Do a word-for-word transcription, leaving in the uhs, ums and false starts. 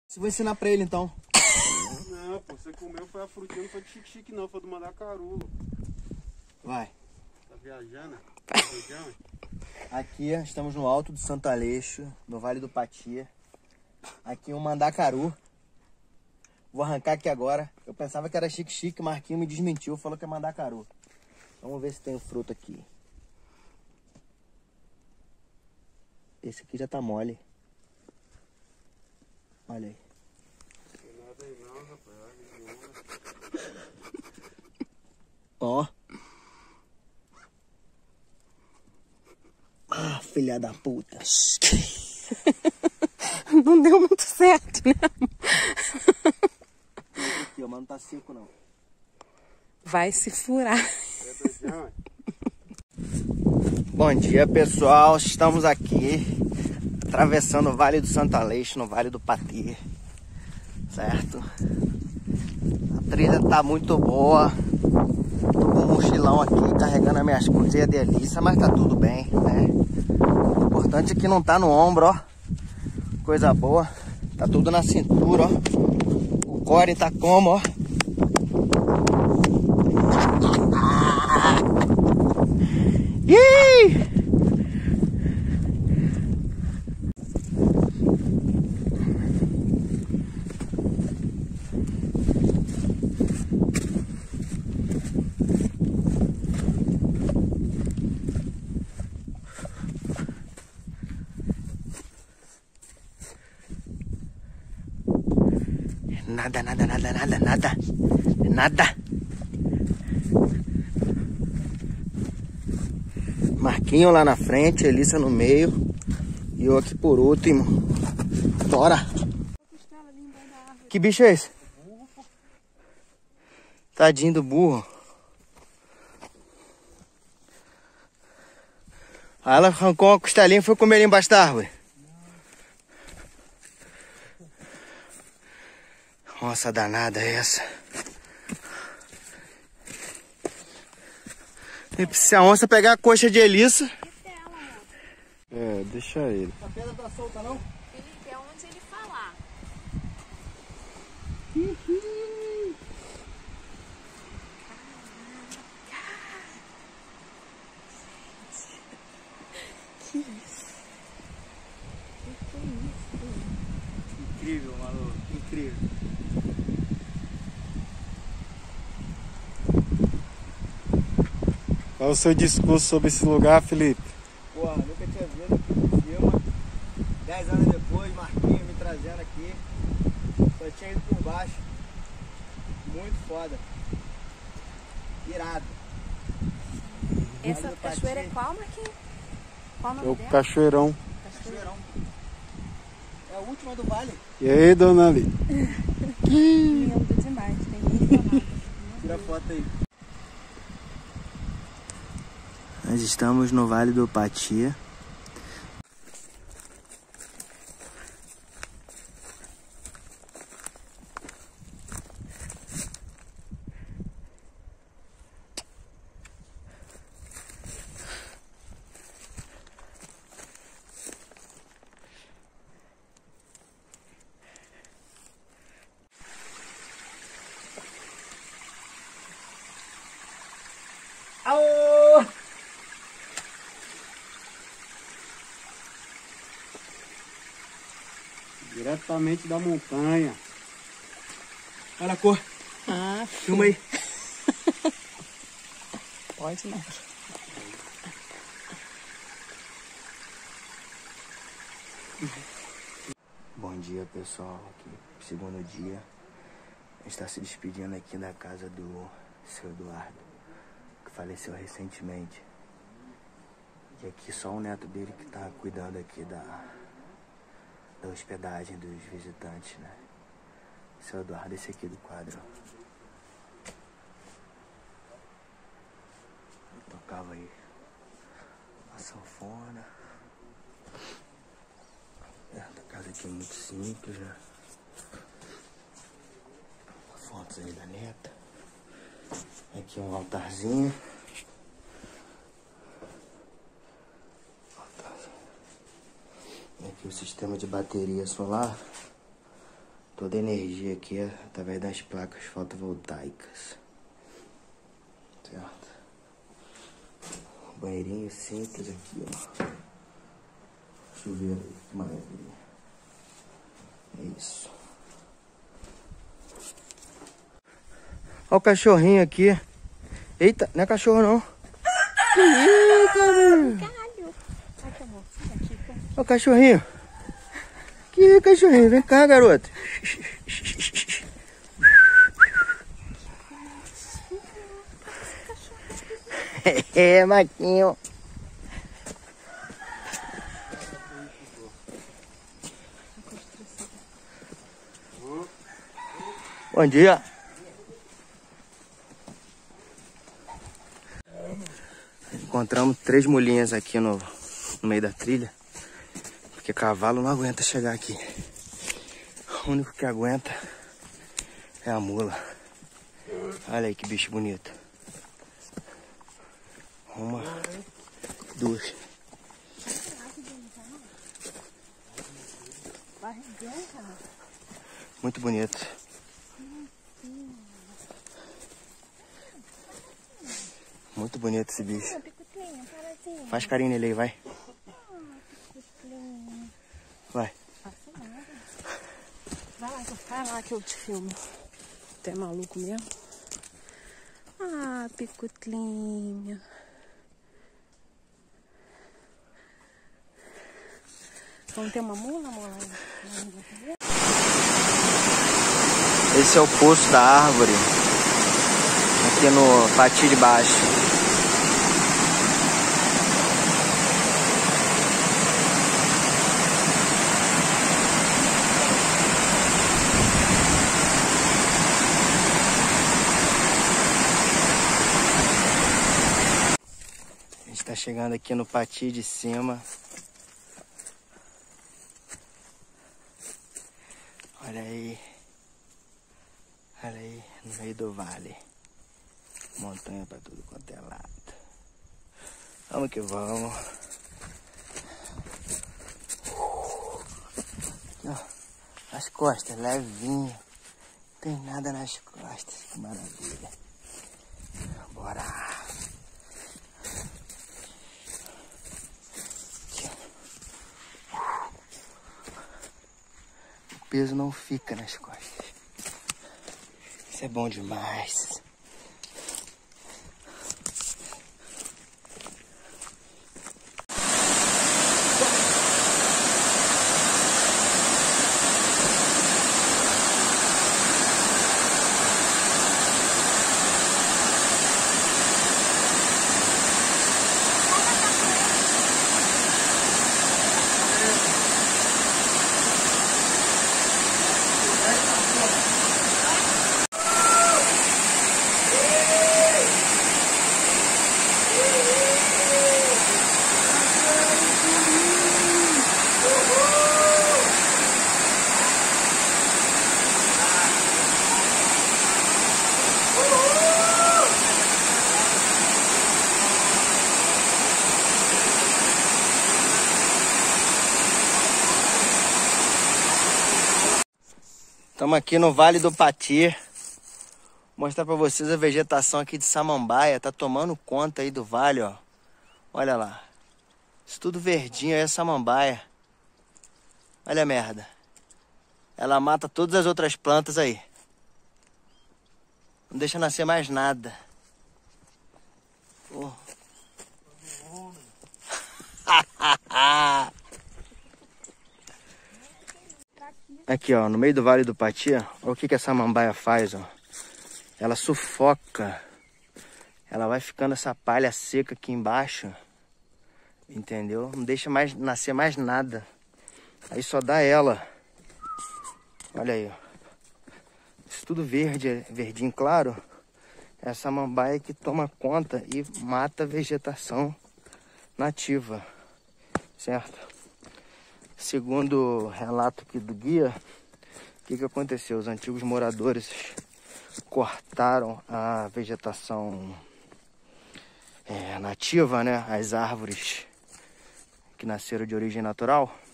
Vou ensinar pra ele então. Não, pô, você comeu foi a frutinha, não foi de chique-chique não, foi do mandacaru. Vai. Tá viajando? Tá viajando? Aqui estamos no alto do Santo Aleixo, no Vale do Patia. Aqui um mandacaru. Vou arrancar aqui agora. Eu pensava que era chique-chique, Marquinho me desmentiu, falou que é mandacaru. Vamos ver se tem o fruto aqui. Esse aqui já tá mole. Olha aí. Não tem nada aí não, rapaz. Ó. Ah, filha da puta. Não deu muito certo, né? Aqui, ó, mas não tá seco não. Vai se furar. É doidão, Bom dia, pessoal. Estamos aqui atravessando o Vale do Santo Aleixo, no Vale do Patia. Certo? A trilha tá muito boa. Tô com um mochilão aqui, carregando as minhas coisas e a delícia, mas tá tudo bem, né? O importante é que não tá no ombro, ó. Coisa boa. Tá tudo na cintura, ó. O core tá como, ó. Ih! Nada, nada, nada, nada, nada. Nada. Marquinho lá na frente, Elissa no meio. E eu aqui por último. Bora! Que bicho é esse? Tadinho do burro. Aí ela arrancou uma costelinha e foi comer ali embaixo da árvore. Nossa, danada é essa. E se a onça pegar a coxa de Elissa... É, deixa ele. A pedra tá solta, não? Felipe, é onde ele falar. Que isso? Que que é isso? Incrível, maluco. Incrível. Qual é o seu discurso sobre esse lugar, Felipe? Porra, nunca tinha vindo aqui por cima. Dez anos depois, Marquinhos me trazendo aqui. Só tinha ido por baixo. Muito foda. Irado. Essa Vale do cachoeira é Patia. qual, Marquinhos? Qual o É nome o dela? Cachoeirão. Cachoeirão. É a última do vale. E aí, dona Ali? Lindo demais, tem muito. Tira a foto aí. Nós estamos no Vale do Patia. Aô! Diretamente da montanha. Olha a cor. Ah, Filma aí. pode não. Bom dia, pessoal. Aqui, segundo dia. A gente está se despedindo aqui da casa do seu Eduardo, que faleceu recentemente. E aqui só o neto dele que tá cuidando aqui da, da hospedagem dos visitantes, né? Seu Eduardo, esse aqui do quadro. Eu tocava aí a sanfona. É, a casa aqui é muito simples, né? Fotos aí da neta. Aqui um altarzinho. Altarzinho. Aqui o sistema de bateria solar. toda a energia aqui através das placas fotovoltaicas. Certo? Banheirinho simples aqui, ó. Chuveiro, maravilha. É isso. Olha o cachorrinho aqui. Eita, não é cachorro não. Eita, olha o cachorrinho. Que cachorrinho, vem cá, garoto. É, Maquinho. Bom dia. Encontramos três mulinhas aqui no, no meio da trilha. Porque cavalo não aguenta chegar aqui. O único que aguenta é a mula. Olha aí que bicho bonito. Uma, duas. Muito bonito. Muito bonito esse bicho. Faz carinho nele aí, vai. Vai. Vai lá, vai lá que eu te filmo. Tu é maluco mesmo? Ah, Picutlinho. Vamos ter uma mula, mula? Esse é o poço da árvore. Aqui no Pati de Baixo. A gente tá chegando aqui no Pati de cima. Olha aí. Olha aí, no meio do vale. Montanha pra tudo quanto é lado. Vamos que vamos. Ó, as costas, levinho. Não tem nada nas costas. Que maravilha. Bora. Aqui, o peso não fica nas costas. Isso é bom demais. Estamos aqui no Vale do Pati. Vou mostrar para vocês a vegetação aqui de samambaia. Tá tomando conta aí do vale, ó. Olha lá. Isso tudo verdinho aí é samambaia. Olha a merda. Ela mata todas as outras plantas aí. Não deixa nascer mais nada. Oh. Aqui, ó, no meio do Vale do Pati, ó, olha o que que essa samambaia faz, ó. Ela sufoca. Ela vai ficando essa palha seca aqui embaixo. Entendeu? Não deixa mais nascer mais nada. Aí só dá ela. Olha aí, ó. Isso tudo verde, verdinho claro. É a samambaia que toma conta e mata a vegetação nativa. Certo? Segundo o relato aqui do guia, o que que aconteceu? Os antigos moradores cortaram a vegetação é, nativa, né? As árvores que nasceram de origem natural.